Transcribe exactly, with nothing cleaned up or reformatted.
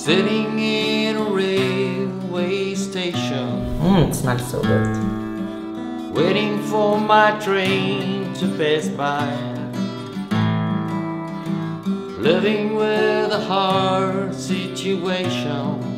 Sitting in a railway station, Mmm, it smells so good. waiting for my train to pass by. Living with a hard situation,